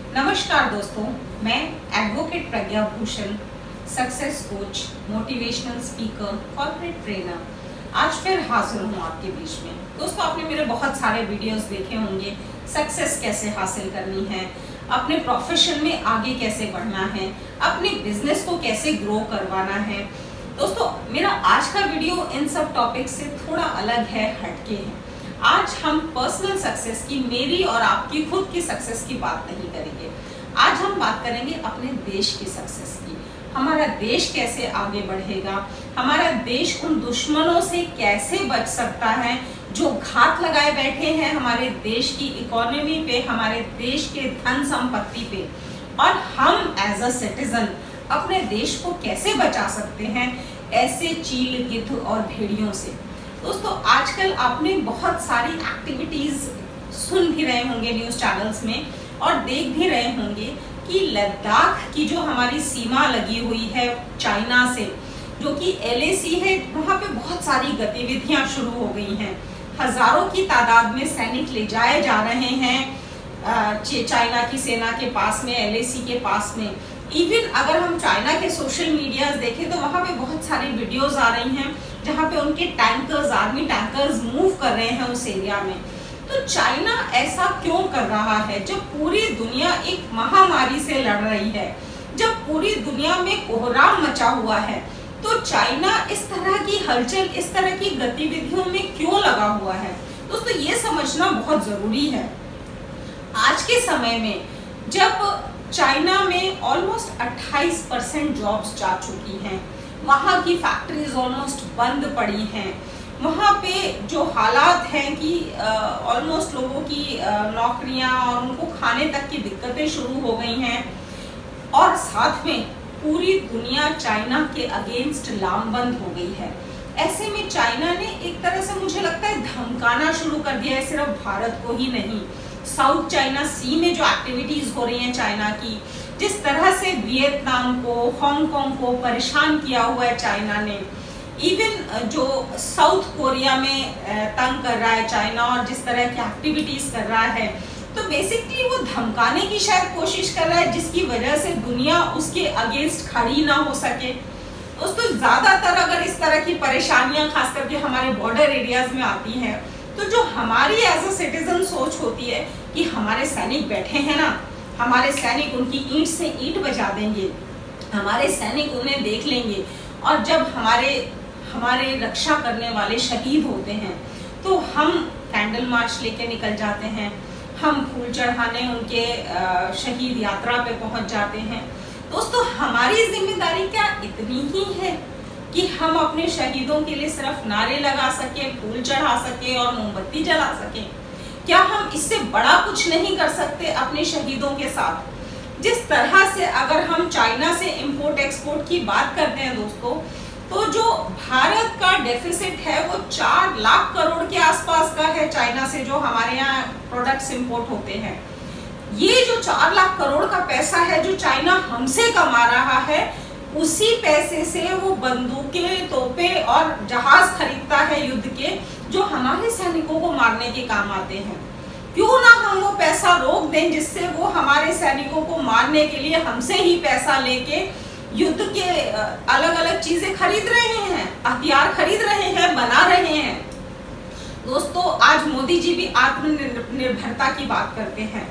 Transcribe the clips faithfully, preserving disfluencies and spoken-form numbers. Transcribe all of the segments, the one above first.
नमस्कार दोस्तों, मैं advocate Pragya Bhushan, success coach, motivational speaker, corporate trainer आज फिर हाजिर हूँ आपके बीच में। दोस्तों, आपने मेरे बहुत सारे वीडियोस देखे होंगे, सक्सेस कैसे हासिल करनी है, अपने प्रोफेशन में आगे कैसे बढ़ना है, अपने बिजनेस को कैसे ग्रो करवाना है। दोस्तों, मेरा आज का वीडियो इन सब टॉपिक से थोड़ा अलग है, हटके है। आज हम पर्सनल सक्सेस की, मेरी और आपकी खुद की सक्सेस की बात नहीं करेंगे। आज हम बात करेंगे अपने देश की सक्सेस की। हमारा देश कैसे आगे बढ़ेगा, हमारा देश उन दुश्मनों से कैसे बच सकता है जो घात लगाए बैठे हैं हमारे देश की इकोनॉमी पे, हमारे देश के धन संपत्ति पे, और हम एज अ सिटीजन अपने देश को कैसे बचा सकते हैं ऐसे चील, गिद्ध और भेड़ियों से। दोस्तों, आजकल आपने बहुत सारी एक्टिविटीज सुन भी रहे होंगे न्यूज चैनल्स में और देख भी रहे होंगे कि लद्दाख की जो हमारी सीमा लगी हुई है चाइना से, जो कि एल ए सी है, वहाँ पे बहुत सारी गतिविधियां शुरू हो गई हैं। हजारों की तादाद में सैनिक ले जाए जा रहे हैं चाइना की सेना के पास में, एल ए सी के पास में। इवन अगर हम चाइना के सोशल मीडिया देखें तो वहाँ पे बहुत सारी वीडियोस आ रही हैं जहाँ पे उनके टैंकर्स, आर्मी टैंकर्स मूव कर रहे हैं उस एरिया में। तो चाइना ऐसा क्यों कर रहा है जब पूरी दुनिया एक महामारी से लड़ रही है, जब पूरी दुनिया में कोहराम मचा हुआ है, तो चाइना इस तरह की हलचल, इस तरह की गतिविधियों में क्यों लगा हुआ है? दोस्तों, ये समझना बहुत जरूरी है। आज के समय में जब चाइना में ऑलमोस्ट अट्ठाईस परसेंट जॉब्स जा चुकी हैं, वहाँ की फैक्ट्रीज ऑलमोस्ट बंद पड़ी हैं, वहाँ पे जो हालात हैं कि ऑलमोस्ट लोगों की नौकरियाँ और उनको खाने तक की दिक्कतें शुरू हो गई हैं, और साथ में पूरी दुनिया चाइना के अगेंस्ट लामबंद हो गई है। ऐसे में चाइना ने एक तरह से, मुझे लगता है, धमकाना शुरू कर दिया है, सिर्फ भारत को ही नहीं। साउथ चाइना सी में जो एक्टिविटीज हो रही हैं चाइना की, जिस तरह से वियतनाम को, हांगकांग को परेशान किया हुआ है चाइना ने, इवन जो साउथ कोरिया में तंग कर रहा है चाइना और जिस तरह की एक्टिविटीज कर रहा है, तो बेसिकली वो धमकाने की शायद कोशिश कर रहा है, जिसकी वजह से दुनिया उसके अगेंस्ट खड़ी ना हो सके। दोस्तों, ज्यादातर अगर इस तरह की परेशानियां खास करके हमारे बॉर्डर एरियाज में आती हैं, तो जो हमारी एज अ सिटीजन सोच होती है कि हमारे सैनिक बैठे हैं ना, हमारे सैनिक उनकी ईंट से ईंट बजा देंगे, हमारे सैनिक उन्हें देख लेंगे, और जब हमारे हमारे रक्षा करने वाले शहीद होते हैं तो हम कैंडल मार्च लेके निकल जाते हैं, हम फूल चढ़ाने उनके शहीद यात्रा पे पहुंच जाते हैं। दोस्तों, हमारी जिम्मेदारी क्या इतनी ही है कि हम अपने शहीदों के लिए सिर्फ नारे लगा सके, फूल चढ़ा सके और मोमबत्ती जला सके? क्या हम इससे बड़ा कुछ नहीं कर सकते अपने शहीदों के साथ? जिस तरह से अगर हम चाइना से इंपोर्ट एक्सपोर्ट की बात करते हैं दोस्तों, तो जो भारत का डेफिसिट है वो चार लाख करोड़ के आसपास का है चाइना से, जो हमारे यहाँ प्रोडक्ट्स इंपोर्ट होते हैं। ये जो चार लाख करोड़ का पैसा है जो चाइना हमसे कमा रहा है, उसी पैसे से वो बंदूकें, तोपें और जहाज खरीदता है युद्ध के, जो हमारे सैनिकों को मारने के काम आते हैं। क्यों ना हम वो पैसा रोक दें, जिससे वो हमारे सैनिकों को मारने के लिए हमसे ही पैसा लेके युद्ध के अलग अलग चीजें खरीद रहे हैं, हथियार खरीद रहे हैं, बना रहे हैं। दोस्तों, आज मोदी जी भी आत्मनिर्भरता की बात करते हैं।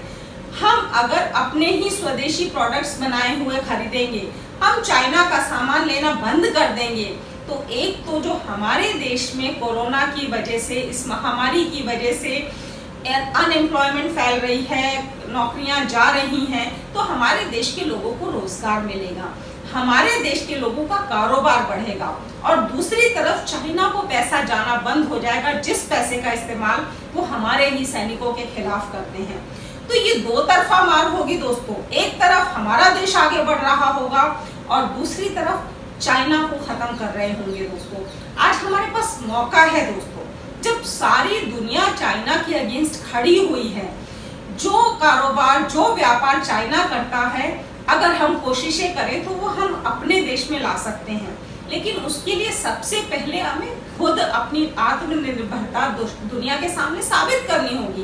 हम अगर अपने ही स्वदेशी प्रोडक्ट्स बनाए हुए खरीदेंगे, हम चाइना का सामान लेना बंद कर देंगे, तो एक तो जो हमारे देश में कोरोना की वजह से, इस महामारी की वजह से अनएम्प्लॉयमेंट फैल रही है, नौकरियां जा रही हैं, तो हमारे देश के लोगों को रोजगार मिलेगा, हमारे देश के लोगों का कारोबार बढ़ेगा, और दूसरी तरफ चाइना को पैसा जाना बंद हो जाएगा, जिस पैसे का इस्तेमाल वो हमारे ही सैनिकों के खिलाफ करते हैं। तो ये दो तरफा मार होगी दोस्तों। एक तरफ हमारा देश आगे बढ़ रहा होगा और दूसरी तरफ चाइना को खत्म कर रहे होंगे। दोस्तों, आज हमारे पास मौका है दोस्तों, जब सारी दुनिया चाइना के अगेंस्ट खड़ी हुई है। जो कारोबार, जो व्यापार चाइना करता है, अगर हम कोशिशें करें तो वो हम अपने देश में ला सकते हैं, लेकिन उसके लिए सबसे पहले हमें खुद अपनी आत्मनिर्भरता दुनिया के सामने साबित करनी होगी।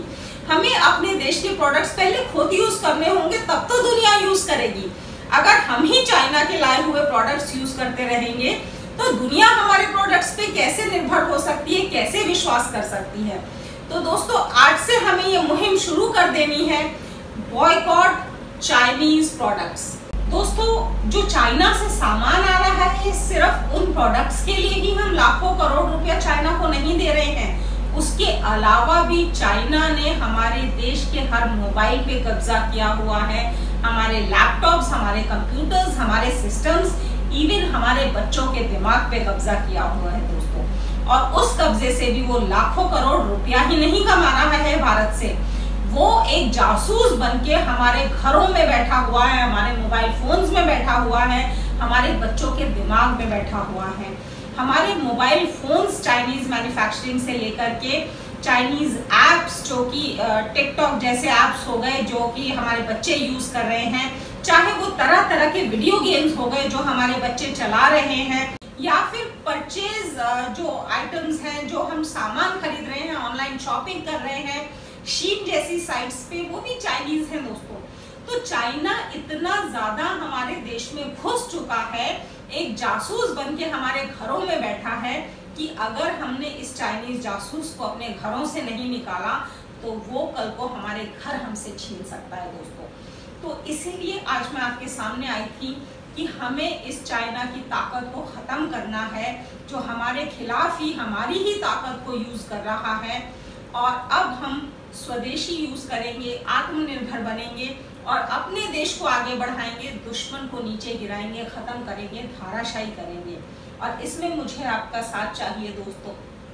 हमें अपने देश के प्रोडक्ट्स पहले खुद यूज करने होंगे, तब तो दुनिया यूज करेगी। अगर हम ही चाइना के लाए हुए प्रोडक्ट्स यूज करते रहेंगे तो दुनिया हमारे प्रोडक्ट्स पे कैसे निर्भर हो सकती है, कैसे विश्वास कर सकती है। तो दोस्तों आज से हमें ये मुहिम शुरू कर देनी है, बॉयकॉट चाइनीज प्रोडक्ट्स। दोस्तों जो चाइना से सामान आ रहा है सिर्फ उन प्रोडक्ट्स के लिए ही हम लाखों करोड़ रुपया चाइना को नहीं दे रहे हैं, उसके अलावा भी चाइना ने हमारे देश के हर मोबाइल पे कब्जा किया हुआ है, हमारे लैपटॉप्स, हमारे कंप्यूटर्स, हमारे सिस्टम्स, इवन हमारे बच्चों के दिमाग पे कब्जा किया हुआ है दोस्तों। और उस कब्जे से भी वो लाखों करोड़ रुपया ही नहीं कमा रहा है भारत से, वो एक जासूस बनके हमारे घरों में बैठा हुआ है, हमारे मोबाइल फोन्स में बैठा हुआ है, हमारे बच्चों के दिमाग में बैठा हुआ है। हमारे मोबाइल फोन्स चाइनीज मैन्युफैक्चरिंग से लेकर के चाइनीज एप्स, जो कि टिकटॉक जैसे एप्स हो गए जो कि हमारे बच्चे यूज कर रहे हैं, चाहे वो तरह तरह के वीडियो गेम्स हो गए जो हमारे बच्चे चला रहे हैं, या फिर परचेज जो आइटम्स हैं, जो हम सामान खरीद रहे हैं, ऑनलाइन शॉपिंग कर रहे हैं शीन जैसी साइट्स पे, वो भी चाइनीज है दोस्तों। तो चाइना इतना ज्यादा हमारे देश में घुस चुका है, एक जासूस बनके हमारे घरों में बैठा है कि अगर हमने इस चाइनीज जासूस को अपने घरों से नहीं निकाला तो वो कल को हमारे घर हमसे छीन सकता है दोस्तों। तो इसीलिए आज मैं आपके सामने आई थी कि हमें इस चाइना की ताकत को खत्म करना है, जो हमारे खिलाफ ही हमारी ही ताकत को यूज कर रहा है। और अब हम स्वदेशी यूज करेंगे, आत्मनिर्भर बनेंगे और अपने देश को आगे बढ़ाएंगे, दुश्मन को नीचे गिराएंगे, खत्म करेंगे, धाराशायी करेंगे। और इसमें मुझे आपका साथ चाहिए दोस्तों।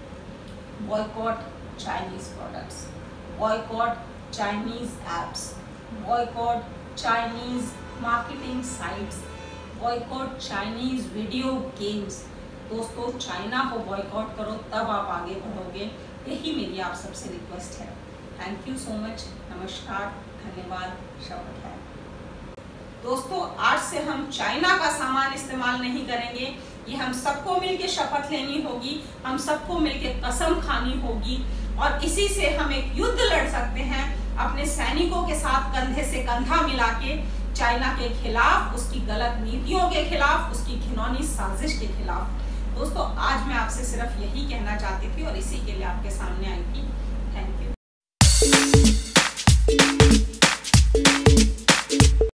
Boycott Chinese products, boycott Chinese apps, boycott Chinese marketing sites, boycott Chinese video games. दोस्तों चाइना को बॉयकॉट करो, तब आप आगे बढ़ोगे, यही मेरी आप सबसे रिक्वेस्ट है। थैंक यू सो मच, नमस्कार, धन्यवाद, शपथ है। दोस्तों आज से हम चाइना का सामान इस्तेमाल नहीं करेंगे, ये हम सबको मिलके शपथ लेनी होगी, हम सबको मिलके कसम खानी होगी। और इसी से हम एक युद्ध लड़ सकते हैं अपने सैनिकों के साथ, कंधे से कंधा मिला के, चाइना के खिलाफ, उसकी गलत नीतियों के खिलाफ, उसकी घिनौनी साजिश के खिलाफ। दोस्तों आज मैं आपसे सिर्फ यही कहना चाहती थी और इसी के लिए आपके सामने आई थी।